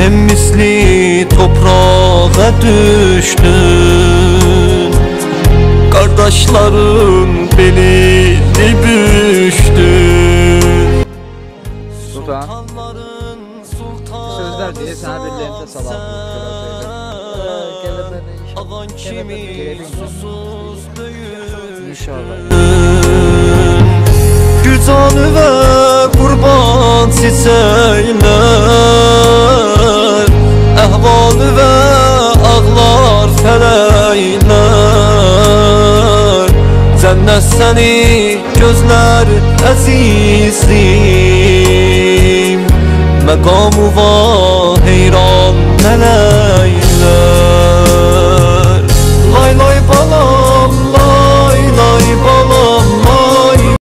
sen misli toprağa düştün. Kardeşlerin belini büktün. Sultan sözler diye sana birilerine salam. Alan kimi susuz döyün. İnşallah. Gücanı ve kurban çiçekler, ehvalı ve ağlar felekler. Cennet seni gözler azizim, mekamı va heyran melekler.